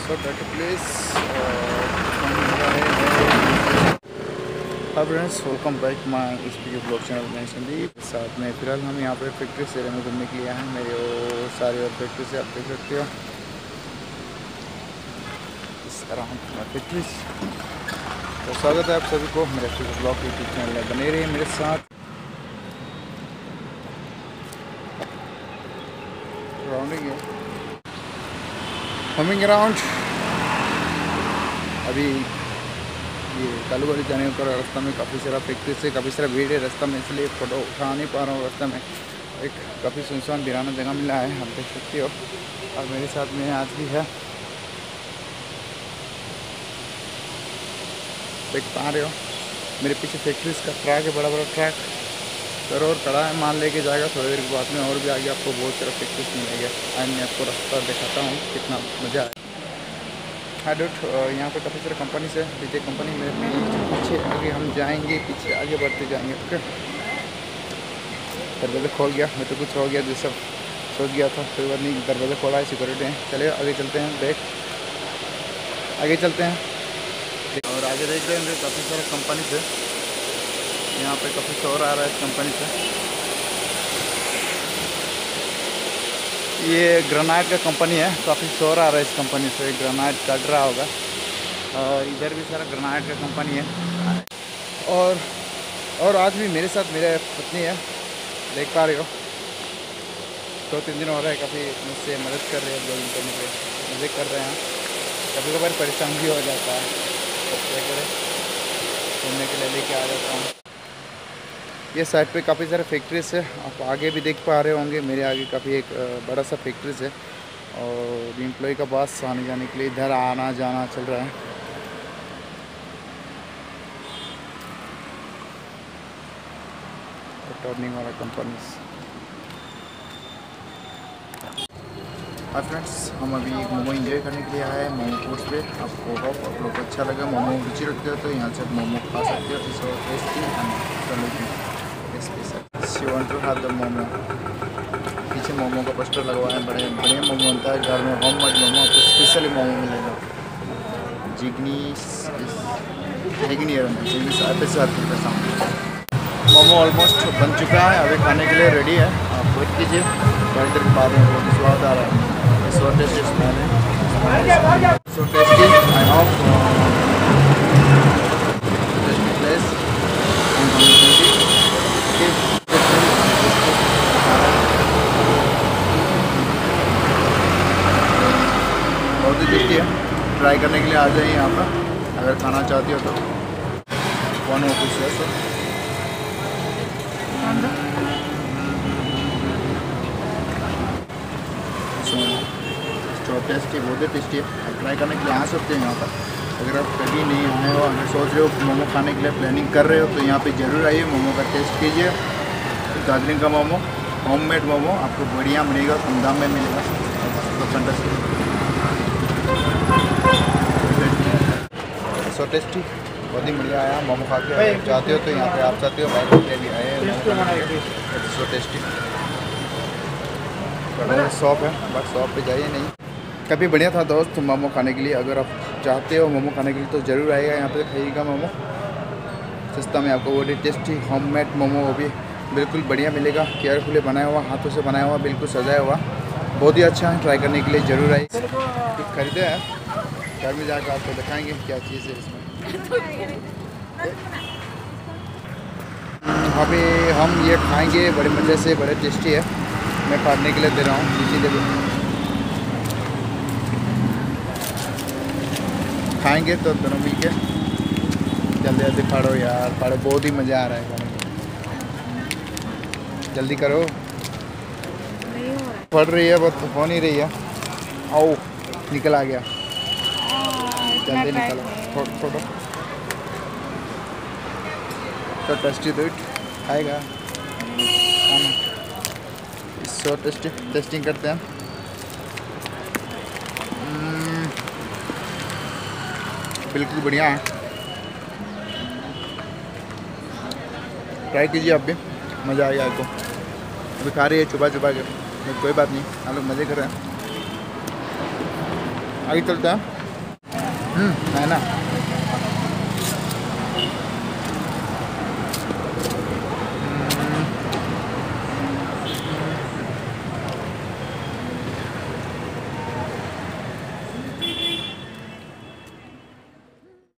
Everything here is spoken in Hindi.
so that place friends welcome back my speaker blog channel में संदीप साथ में फिलहाल हम यहाँ पे फैक्ट्री से में घूमने के लिए आए हैं। मेरे वो सारी और फैक्ट्री से आप देख सकते हो इस अराउंड फैक्ट्री। तो स्वागत है आप सभी को मेरे स्पीकर ब्लॉग यूट्यूब चैनल में, बने रहिए मेरे साथ। राउंडिंग है हमिंग अराउंड। अभी ये कालू वाली जाने पर रास्ता में काफ़ी सारा फैक्ट्री से काफ़ी सारा भीड़ है रास्ता में, इसलिए फ़ोटो उठा नहीं पा रहा हूँ। रास्ता में एक काफ़ी सुनसान वीराना जगह मिला है, आप देख सकते हो। और मेरे साथ में आज भी है, देख पा रहे हो मेरे पीछे फैक्ट्रीज का ट्रक है, बड़ा बड़ा ट्रक और खड़ा है, माल लेके जाएगा। थोड़ी देर के बाद में और भी आगे आपको बहुत सारा फैक्ट्रीज मिलेगा। आज मैं आपको रास्ता दिखाता हूँ, कितना मज़ा है। हाइडोट यहाँ पे काफ़ी सारे कंपनी से पीछे कंपनी में पीछे आगे हम जाएंगे, पीछे आगे बढ़ते जाएंगे। ओके, दरवाज़ा खोल गया, मैं तो कुछ हो गया जो सब सोच गया था, कोई बात नहीं। दरवाज़ा खोला है, सिक्योरिटी है। चलिए आगे चलते हैं, देख आगे चलते हैं और आगे देख रहे हैं काफ़ी सारे कंपनी से। यहाँ पे काफ़ी शोर आ रहा है इस कंपनी से। ये ग्रेनाइट का कंपनी है, काफ़ी शोर आ रहा है इस कंपनी से, ग्रेनाइट काट रहा होगा। और इधर भी सारा ग्रेनाइट का कंपनी है। और आज भी मेरे साथ मेरे पत्नी है, देख पा रहे हो। 2-3 दिन हो रहा है, काफ़ी मुझसे मदद कर रहे हैं ब्लॉगिंग करने पे, मज़े कर रहे हैं। कभी कभार परेशान भी हो जाता है, तो क्या करें, घूमने के लिए लेके आ जाता हूँ। ये साइड पे काफ़ी सारे फैक्ट्रीज है, आप आगे भी देख पा रहे होंगे। मेरे आगे काफ़ी एक बड़ा सा फैक्ट्रीज है और एम्प्लॉय का पास आने जाने के लिए इधर आना जाना चल रहा है। टर्निंग वाला कंपनीज। हाय फ्रेंड्स, हम अभी मोमो एंजॉय करने के लिए आए हैं मोमो फूड्स पे। आपको होप आप लोग को अच्छा लगा। मोमो रुचि रखते हो तो यहाँ से मोमो खा सकते हो। इस और tasty and she want to have the momo. पीछे मोमो का पोस्टर लगवाए हैं, बड़े बढ़िया मोमो बनता है घर में, होम मेड मोमो। आपको स्पेशली मोमो मिलेगा। जिगनी मोमो ऑलमोस्ट बन चुका है, अभी खाने के लिए रेडी है। आप वेट कीजिए, थोड़ी देर के बाद में बहुत ही स्वाद आ रहा है। सो टेस्टी स्मेल है, so tasty. I hope tasty place बहुत ही टेस्टी है। ट्राई करने के लिए आ जाइए यहाँ पर अगर खाना चाहती हो तो। कौन हो कुछ है सो टेस्टी, बहुत ही टेस्टी है। आप ट्राई करने के लिए आ सकते हैं यहाँ पर। अगर आप कभी नहीं आए हो, अगर सोच रहे हो मोमो खाने के लिए प्लानिंग कर रहे हो तो यहाँ पे ज़रूर आइए, मोमो का टेस्ट कीजिए। दार्जिलिंग का मोमो, होममेड मोमो आपको बढ़िया मिलेगा, कम दाम में मिलेगा। सो टेस्टी, बहुत ही बढ़िया आया मोमो खा के। चाहते हो तो यहाँ पे आप चाहते हो भाई के भी आए। सो टेस्टी शॉप है, बस शॉप पे जाइए नहीं। काफ़ी बढ़िया था दोस्त मोमो खाने के लिए। अगर आप चाहते हो मोमो खाने के लिए तो ज़रूर आइएगा, यहाँ पे खाइएगा मोमो सस्ता में। आपको वो टेस्टी होममेड मोमो वो भी बिल्कुल बढ़िया मिलेगा, केयरफुली बनाया हुआ, हाथों से बनाया हुआ, बिल्कुल सजाया हुआ, बहुत ही अच्छा है। ट्राई करने के लिए ज़रूर आइए। कुछ खरीदे हैं, घर में जाकर आपको दिखाएंगे क्या चीज़ है इसमें। अभी हम ये खाएंगे बड़े मज़े से, बड़े टेस्टी है। मैं फाड़ने के लिए दे रहा हूँ, इसीलिए खाएंगे तो दोनों मिल के। जल्दी जल्दी फाड़ो यार, फाड़ो, बहुत ही मज़ा आ रहा है खाने में। जल्दी करो, फट रही है बहुत, हो नहीं रही है। आओ निकल आ गया, जल्दी निकलो, फोटो तो टेस्टी तो खाएगा खाना। सो टेस्टी, टेस्टिंग करते हैं। बिल्कुल बढ़िया है, ट्राई कीजिए आप भी, मज़ा आएगा आपको। अभी खा रही है छुपा छुपा के, कोई बात नहीं, हम लोग मज़े कर रहे हैं। आगे चलते हैं। है ना।